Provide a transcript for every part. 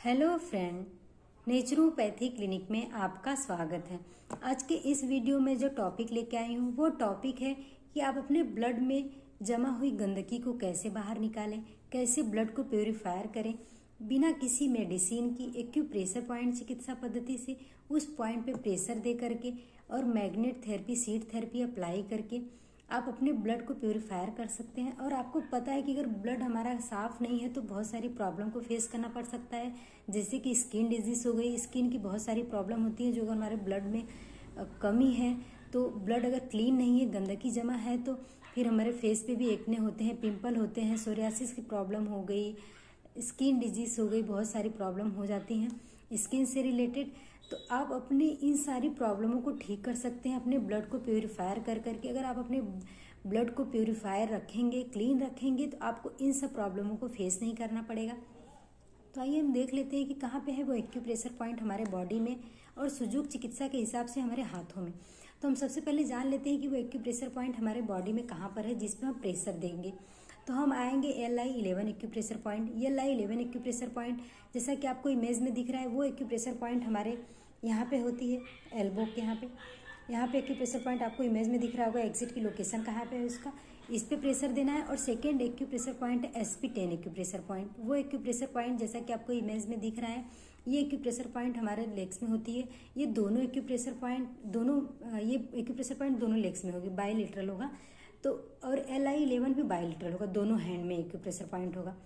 Hello friend, naturopathy clinic में आपका स्वागत है। आज के इस वीडियो में जो टॉपिक लेके आई हूँ वो टॉपिक है कि आप अपने ब्लड में जमा हुई गंदगी को कैसे बाहर निकालें, कैसे ब्लड को प्योरीफायर करें बिना किसी मेडिसिन की एक्यूप्रेशर पॉइंट चिकित्सा पद्धति से उस पॉइंट पे प्रेशर दे करके और magnet therapy, seed therapy apply करके आप अपने ब्लड को प्योरीफायर कर सकते हैं। और आपको पता है कि अगर ब्लड हमारा साफ नहीं है तो बहुत सारी प्रॉब्लम को फेस करना पड़ सकता है, जैसे कि स्किन डिजीज हो गई। स्किन की बहुत सारी प्रॉब्लम होती है जो अगर हमारे ब्लड में कमी है तो ब्लड अगर क्लीन नहीं है, गंदगी जमा है तो फिर हमारे फेस पे भी एक्ने होते हैं, पिंपल होते हैं, सोरियासिस की प्रॉब्लम हो गई, स्किन डिजीज हो गई, बहुत सारी प्रॉब्लम हो जाती हैं स्किन से रिलेटेड। तो आप अपनी इन सारी प्रॉब्लमों को ठीक कर सकते हैं अपने ब्लड को प्योरीफायर कर करके। अगर आप अपने ब्लड को प्योरीफायर रखेंगे, क्लीन रखेंगे, तो आपको इन सब प्रॉब्लमों को फेस नहीं करना पड़ेगा। तो आइए हम देख लेते हैं कि कहाँ पे है वो एक्यूप्रेशर पॉइंट हमारे बॉडी में और सुजूक चिकित्सा के हिसाब से हमारे हाथों में। तो हम सबसे पहले जान लेते हैं कि वो एक्यूप्रेशर पॉइंट हमारे बॉडी में कहाँ पर है जिसमें हम प्रेशर देंगे। तो हम आएंगे LI11 एक्यूप्रेशर पॉइंट। ये LI11 एक्यूप्रेशर पॉइंट जैसा कि आपको इमेज में दिख रहा है, वो एक्यूप्रेशर पॉइंट हमारे यहाँ पे होती है, एल्बो के यहाँ पे एक्यूप्रेशर पॉइंट आपको इमेज में दिख रहा होगा। एग्जिट की लोकेशन कहाँ पे है उसका, इस पे प्रेशर देना है। और सेकेंड एक्यूप्रेशर पॉइंट है SP10 एक्यूप्रेशर पॉइंट। वो एक्यूप्रेशर पॉइंट जैसा कि आपको इमेज में दिख रहा है, ये एक्यूप्रेशर पॉइंट हमारे लेग्स में होती है। ये दोनों एक्यूप्रेशर पॉइंट ये एक्यूप्रेशर पॉइंट दोनों लेग्स में होगी, बायलेटरल होगा। तो और LI11 भी बायलेटरल होगा, दोनों हैंड में एक्यूप्रेशर पॉइंट होगा।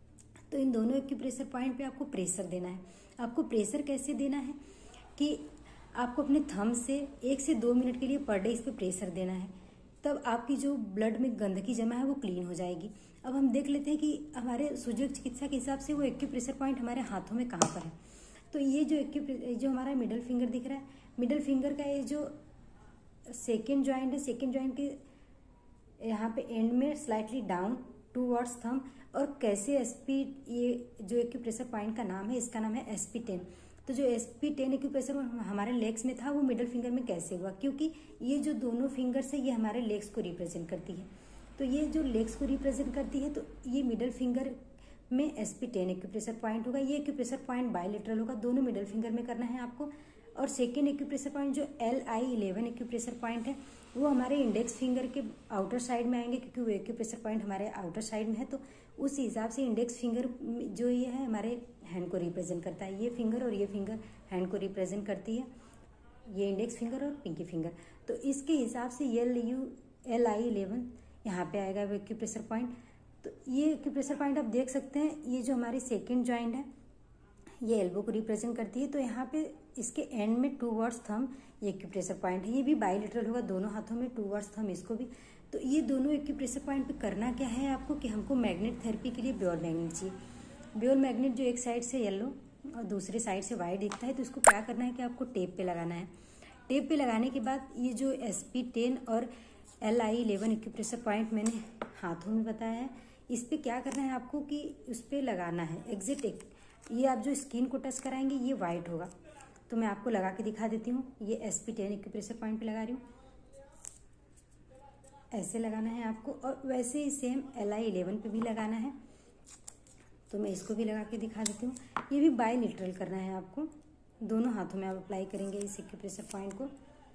तो इन दोनों एक्यूप्रेशर पॉइंट पे आपको प्रेशर देना है। आपको प्रेशर कैसे देना है कि आपको अपने थंब से 1 से 2 मिनट के लिए पर डे इस पर प्रेशर देना है, तब आपकी जो ब्लड में गंदगी जमा है वो क्लीन हो जाएगी। अब हम देख लेते हैं कि हमारे सुजूक चिकित्सा के हिसाब से वो एक्यूप्रेशर पॉइंट हमारे हाथों में कहाँ पर है। तो ये जो हमारा मिडल फिंगर दिख रहा है, मिडल फिंगर का ये जो सेकेंड जॉइंट है, सेकेंड जॉइंट के यहाँ पे एंड में स्लाइटली डाउन टूवर्ड्स थंब। और कैसे ये जो एक्यूप्रेशर पॉइंट का नाम है, इसका नाम है SP10। तो जो SP10 एक्यूप्रेशर हमारे लेग्स में था वो मिडल फिंगर में कैसे हुआ, क्योंकि ये जो दोनों फिंगर्स है ये हमारे लेग्स को रिप्रेजेंट करती है। तो ये जो लेग्स को रिप्रेजेंट करती है तो ये मिडल फिंगर में SP10 एक्यूप्रेशर पॉइंट होगा। ये एक्यूप्रेशर पॉइंट बायलेटरल होगा, दोनों मिडल फिंगर में करना है आपको। और सेकेंड एक्यूप्रेशर पॉइंट जो LI11 एक्यूप्रेशर पॉइंट है वो हमारे इंडेक्स फिंगर के आउटर साइड में आएंगे, क्योंकि वो एक्यूप्रेशर पॉइंट हमारे आउटर साइड में है। तो उस हिसाब से इंडेक्स फिंगर जो ये है हमारे हैंड को रिप्रेजेंट करता है। ये फिंगर और ये फिंगर हैंड को रिप्रेजेंट करती है, ये इंडेक्स फिंगर और पिंकी फिंगर। तो इसके हिसाब से LI11 यहाँ पे आएगा वो एक्यूप्रेशर पॉइंट। तो ये एक्यूप्रेशर पॉइंट आप देख सकते हैं, ये जो हमारी सेकेंड जॉइंट है ये एल्बो को रिप्रेजेंट करती है। तो यहाँ पे इसके एंड में टूवर्ड्स थंब ये एक्यूप्रेशर पॉइंट है, ये भी बायलेटरल होगा, दोनों हाथों में टूवर्ड्स थंब इसको भी। तो ये दोनों एक्यूप्रेशर पॉइंट पे करना क्या है आपको कि हमको मैग्नेट थेरेपी के लिए ब्योर मैग्नेट चाहिए। ब्योर मैग्नेट जो एक साइड से येलो और दूसरे साइड से वाइट दिखता है, तो इसको क्या करना है कि आपको टेप पे लगाना है। टेप पे लगाने के बाद ये जो SP10 और LI11 एक्यूप्रेशर पॉइंट मैंने हाथों में बताया है, इस पर क्या करना है आपको कि उस पर लगाना है एग्जिट। ये आप जो स्किन को टच कराएंगे ये वाइट होगा। तो मैं आपको लगा के दिखा देती हूँ। ये SP10 एक्यूप्रेशर पॉइंट पे लगा रही हूँ, ऐसे लगाना है आपको। और वैसे ही सेम LI11 पे भी लगाना है। तो मैं इसको भी लगा के दिखा देती हूँ। ये भी बायलेटरल करना है आपको, दोनों हाथों में आप अप्लाई करेंगे इस एक्यूप्रेशर पॉइंट को।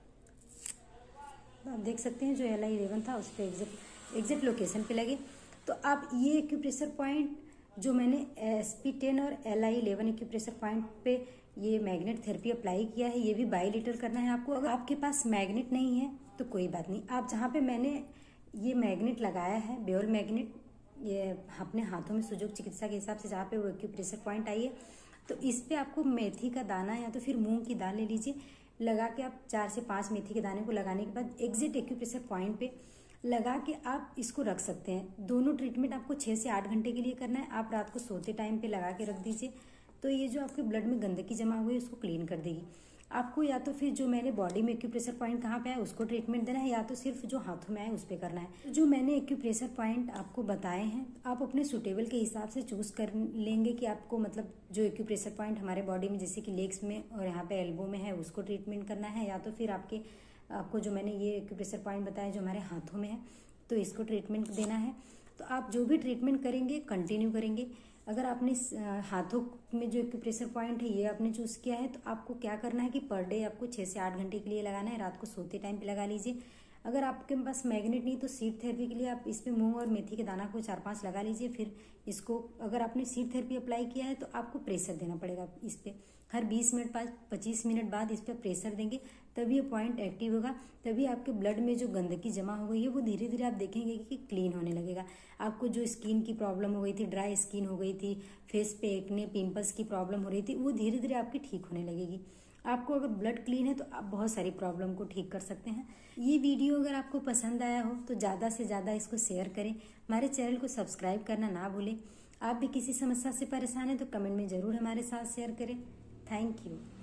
आप देख सकते हैं जो LI11 था उस पर एग्जैक्ट लोकेशन पे लगे। तो आप ये एक्यूप्रेशर पॉइंट जो मैंने SP10 और LI11 एक्यूप्रेशर पॉइंट पे ये मैग्नेट थेरेपी अप्लाई किया है, ये भी बायलेटरल करना है आपको। अगर आपके पास मैग्नेट नहीं है तो कोई बात नहीं, आप जहाँ पे मैंने ये मैग्नेट लगाया है ब्योर मैग्नेट, ये अपने हाथों में सुजूक चिकित्सा के हिसाब से जहाँ पे वो एक्यूप्रेशर पॉइंट आई है, तो इस पे आपको मेथी का दाना या तो फिर मूंग की दाल ले लीजिए, लगा के आप 4 से 5 मेथी के दाने को लगाने के बाद एग्जिट एक्यूप्रेशर पॉइंट पे लगा के आप इसको रख सकते हैं। दोनों ट्रीटमेंट आपको 6 से 8 घंटे के लिए करना है। आप रात को सोते टाइम पे लगा के रख दीजिए, तो ये जो आपके ब्लड में गंदगी जमा हुई है उसको क्लीन कर देगी आपको। या तो फिर जो मैंने बॉडी में एक्यूप्रेशर पॉइंट कहाँ पे है उसको ट्रीटमेंट देना है, या तो सिर्फ जो हाथों में आए उस पर करना है। जो मैंने एक्यूप्रेशर पॉइंट आपको बताए हैं आप अपने सुटेबल के हिसाब से चूज कर लेंगे कि आपको मतलब जो एक्यूप्रेशर पॉइंट हमारे बॉडी में जैसे कि लेग्स में और यहाँ पे एल्बो में है उसको ट्रीटमेंट करना है, या तो फिर आपको जो मैंने ये एक्यूप्रेशर पॉइंट बताया जो हमारे हाथों में है तो इसको ट्रीटमेंट देना है। तो आप जो भी ट्रीटमेंट करेंगे कंटिन्यू करेंगे। अगर आपने हाथों में जो प्रेशर पॉइंट है ये आपने चूज किया है, तो आपको क्या करना है कि पर डे आपको 6 से 8 घंटे के लिए लगाना है। रात को सोते टाइम पे लगा लीजिए। अगर आपके पास मैग्नेट नहीं तो सीड थेरेपी के लिए आप इस पे मूंग और मेथी के दाना को 4-5 लगा लीजिए। फिर इसको अगर आपने सीड थेरेपी अप्लाई किया है तो आपको प्रेशर देना पड़ेगा इस पे। हर 20 मिनट बाद 25 मिनट बाद इस पर प्रेशर देंगे, तभी ये पॉइंट एक्टिव होगा। तभी आपके ब्लड में जो गंदगी जमा हो गई है वो धीरे धीरे आप देखेंगे कि क्लीन होने लगेगा। आपको जो स्किन की प्रॉब्लम हो गई थी, ड्राई स्किन हो गई थी, फेस पे एक्ने पिंपल्स की प्रॉब्लम हो रही थी, वो धीरे धीरे आपकी ठीक होने लगेगी। आपको अगर ब्लड क्लीन है तो आप बहुत सारी प्रॉब्लम को ठीक कर सकते हैं। ये वीडियो अगर आपको पसंद आया हो तो ज़्यादा से ज़्यादा इसको शेयर करें। हमारे चैनल को सब्सक्राइब करना ना भूलें। आप भी किसी समस्या से परेशान हैं तो कमेंट में ज़रूर हमारे साथ शेयर करें। Thank you.